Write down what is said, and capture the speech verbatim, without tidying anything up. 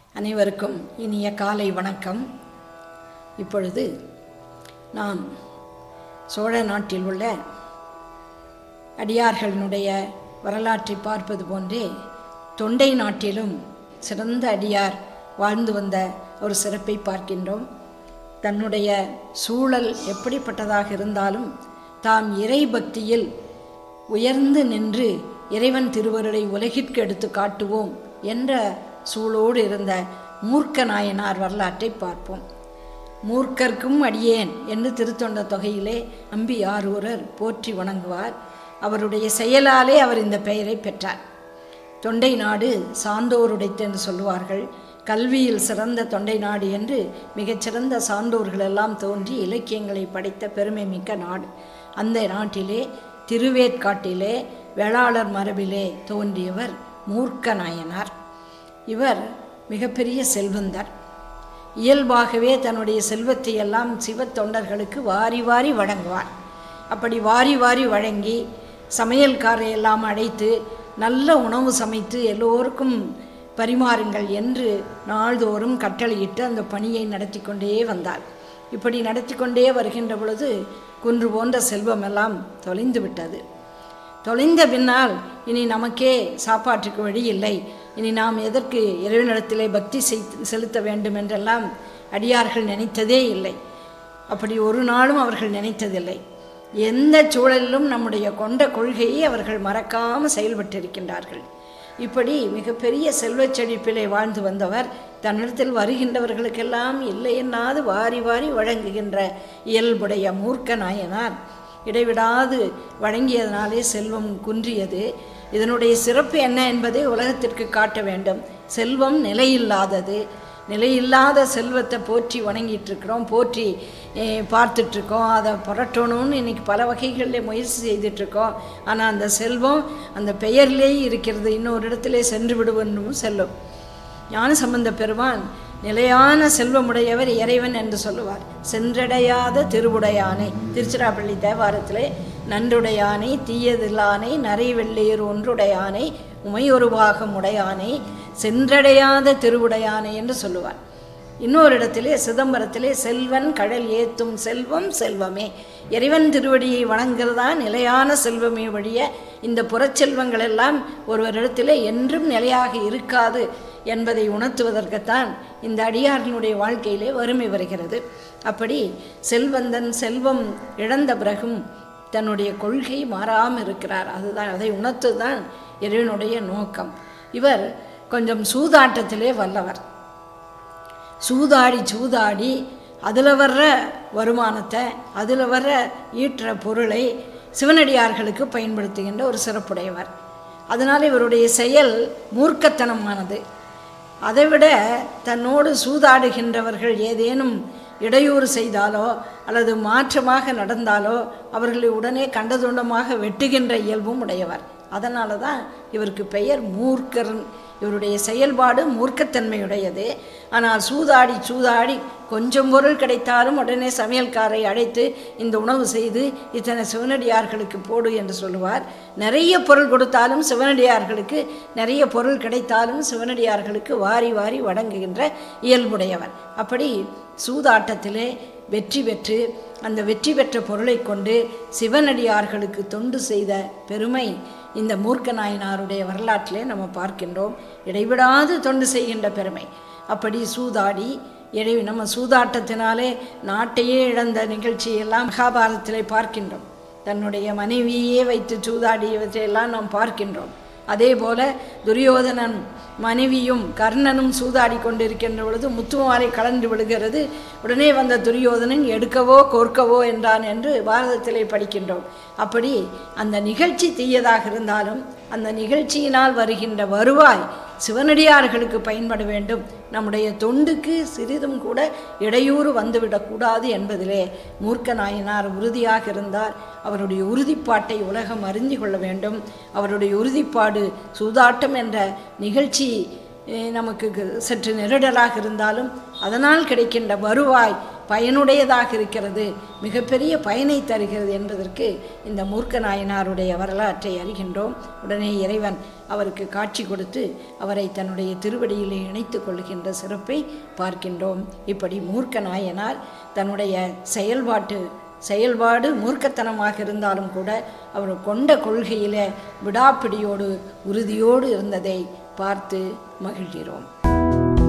அனைவருக்கும் இனிய காலை வணக்கம். இப்பொழுது நாம் சோழ நாட்டில் உள்ள அடியார்களினுடைய வரலாற்றை பார்ப்பது போன்றே தொண்டை நாட்டிலும் சிறந்த அடியார் வாழ்ந்து வந்த ஒரு சிறப்பை பார்க்கின்றோம். தன்னுடைய சூழல் எப்படிப்பட்டதாக இருந்தாலும் தாம் இறை பக்தியில் உயர்ந்து நின்று இறைவன் திருவருளை உலகிற்கு எடுத்து காட்டுவோம் என்ற சூழோடு இருந்த மூர்க்க நாயனார் வரலாற்றை பார்ப்போம். மூர்க்கர்க்கும் அடியேன் என்று திருத்தொண்ட தொகையிலே அம்பி ஆரூரர் போற்றி வணங்குவார். அவருடைய செயலாலே அவர் இந்த பெயரை பெற்றார். தொண்டை நாடு சான்றோருடைத்து என்று சொல்லுவார்கள். கல்வியில் சிறந்த தொண்டை நாடு என்று மிகச்சிறந்த சான்றோர்கள் எல்லாம் தோன்றி இலக்கியங்களை படைத்த பெருமை மிக்க நாடு. அந்த நாட்டிலே திருவேற்காட்டிலே வேளாளர் மரபிலே தோன்றியவர் மூர்க்க நாயனார். இவர் மிகப்பெரிய செல்வந்தர். இயல்பாகவே தன்னுடைய செல்வத்தை எல்லாம் சிவ தொண்டர்களுக்கு வாரி வாரி வழங்குவார். அப்படி வாரி வாரி வழங்கி சமையல்காரை எல்லாம் அழைத்து நல்ல உணவு சமைத்து எல்லோருக்கும் பரிமாறுங்கள் என்று நாள்தோறும் கட்டளையிட்டு அந்த பணியை நடத்தி கொண்டே வந்தார். இப்படி நடத்தி கொண்டே வருகின்ற பொழுது குன்று போன்ற செல்வமெல்லாம் தொலைந்து விட்டது. தொலைந்த பின்னால் இனி நமக்கே சாப்பாட்டுக்கு வழி இல்லை, இனி நாம் எதற்கு இறைவனிடத்திலே பக்தி செலுத்த வேண்டும் என்றெல்லாம் அடியார்கள் நினைத்ததே இல்லை. அப்படி ஒரு நாளும் அவர்கள் நினைத்ததில்லை. எந்த சூழலிலும் நம்முடைய கொண்ட கொள்கையை அவர்கள் மறக்காமல் செயல்பட்டிருக்கின்றார்கள். இப்படி மிகப்பெரிய செல்வச் செழிப்பிலே வாழ்ந்து வந்தவர் தன்னிடத்தில் வருகின்றவர்களுக்கெல்லாம் இல்லை என்னாது வாரி வாரி வழங்குகின்ற இயல்புடைய மூர்க்க நாயனார் இடைவிடாது வழங்கியதனாலே செல்வம் குன்றியது. இதனுடைய சிறப்பு என்ன என்பதை உலகத்திற்கு காட்ட வேண்டும். செல்வம் நிலையில்லாதது. நிலையில்லாத செல்வத்தை போற்றி வணங்கிட்டுருக்கிறோம், போற்றி பார்த்துட்ருக்கோம். அதை புரட்டணும்னு இன்றைக்கி பல வகைகளில் முயற்சி செய்துட்ருக்கோம். ஆனால் அந்த செல்வம் அந்த பெயர்லேயே இருக்கிறது. இன்னொரு இடத்துல சென்று விடுவனும் செல்லும். ஞானசம்பந்த பெருமான் நிலையான செல்வமுடையவர் இறைவன் என்று சொல்லுவார். சென்றடையாத திருவுடையானை திருச்சிராப்பள்ளி தேவாரத்திலே நன்றுடையானை தீயதில்லானை நரை வெள்ளேறு ஒன்றுடையானை உமையொரு பாகம் உடையானை சென்றடையாத திருவுடையானை என்று சொல்லுவார். இன்னொரு இடத்திலே சிதம்பரத்திலே செல்வன் கடல் ஏத்தும் செல்வம் செல்வமே, இறைவன் திருவடியை வணங்குறதா நிலையான செல்வமே வழிய இந்த புறச்செல்வங்கள் எல்லாம் ஒருவரிடத்திலே என்றும் நிலையாக இருக்காது என்பதை உணர்த்துவதற்குத்தான் இந்த அடியார்களுடைய வாழ்க்கையிலே வறுமை வருகிறது. அப்படி செல்வந்தன் செல்வம் இழந்த பிறகும் தன்னுடைய கொள்கை மாறாமல் இருக்கிறார். அதுதான் அதை உணர்த்துதான் இறைவனுடைய நோக்கம். இவர் கொஞ்சம் சூதாட்டத்திலே வல்லவர். சூதாடி சூதாடி அதில் வர்ற வருமானத்தை அதில் வர்ற ஈற்ற பொருளை சிவனடியார்களுக்கு பயன்படுத்துகின்ற ஒரு சிறப்புடையவர். அதனால் இவருடைய செயல் மூர்க்கத்தனமானது. அதைவிட தன்னோடு சூதாடுகின்றவர்கள் ஏதேனும் இடையூறு செய்தாலோ அல்லது மாற்றமாக நடந்தாலோ அவர்களை உடனே கண்டதுண்டமாக வெட்டுகின்ற இயல்பும் உடையவர். அதனால தான் இவருக்கு பெயர் மூர்க்கர். இவருடைய செயல்பாடு மூர்க்கத்தன்மையுடையது. ஆனால் சூதாடி சூதாடி கொஞ்சம் பொருள் கிடைத்தாலும் உடனே சமையல்காரை அழைத்து இந்த உணவு செய்து இத்தனை சிவனடியார்களுக்கு போடு என்று சொல்லுவார். நிறைய பொருள் கொடுத்தாலும் சிவனடியார்களுக்கு நிறைய பொருள் கிடைத்தாலும் சிவனடியார்களுக்கு வாரி வாரி வழங்குகின்ற இயல்புடையவர். அப்படி சூதாட்டத்திலே வெற்றி பெற்று அந்த வெற்றி பெற்ற பொருளை கொண்டு சிவனடியார்களுக்கு தொண்டு செய்த பெருமை இந்த மூர்க்க நாயனாருடைய வரலாற்றிலே நம்ம பார்க்கின்றோம். இடைவிடாது தொண்டு செய்கின்ற பெருமை. அப்படி சூதாடி இடை நம்ம சூதாட்டத்தினாலே நாட்டையே இழந்த நிகழ்ச்சியெல்லாம் மகாபாரதத்திலே பார்க்கின்றோம். தன்னுடைய மனைவியே வைத்து சூதாடியவற்றையெல்லாம் நாம் பார்க்கின்றோம். அதே போல துரியோதனன் மனைவியும் கர்ணனும் சூதாடி கொண்டிருக்கின்ற பொழுது முத்துமாலை கலந்து விடுகிறது. உடனே வந்த துரியோதனன் எடுக்கவோ கோர்க்கவோ என்றான் என்று பாரதத்திலே படிக்கின்றோம். அப்படி அந்த நிகழ்ச்சி தீயதாக இருந்தாலும் அந்த நிகழ்ச்சியினால் வருகின்ற வருவாய் சிவனடியார்களுக்கு பயன்பட வேண்டும். நம்முடைய தொண்டுக்கு சிறிதும் கூட இடையூறு வந்துவிடக்கூடாது என்பதிலே மூர்க்க நாயனார் உறுதியாக இருந்தார். அவருடைய உறுதிப்பாட்டை உலகம் அறிந்து கொள்ள வேண்டும். அவருடைய உறுதிப்பாடு சூதாட்டம் என்ற நிகழ்ச்சி நமக்கு சற்று நெருடலாக இருந்தாலும் அதனால் கிடைக்கின்ற வருவாய் பயனுடையதாக இருக்கிறது, மிகப்பெரிய பயனை தருகிறது என்பதற்கு இந்த மூர்க்க நாயனாருடைய வரலாற்றை அறிகின்றோம். உடனே இறைவன் அவருக்கு காட்சி கொடுத்து அவரை தன்னுடைய திருவடியிலே இணைத்து கொள்கின்ற சிறப்பை பார்க்கின்றோம். இப்படி மூர்க்க நாயனார் தன்னுடைய செயல்பாட்டு செயல்பாடு மூர்க்கத்தனமாக இருந்தாலும் கூட அவர் கொண்ட கொள்கையில விடாப்பிடியோடு உறுதியோடு இருந்ததை பார்த்து மகிழ்கிறோம்.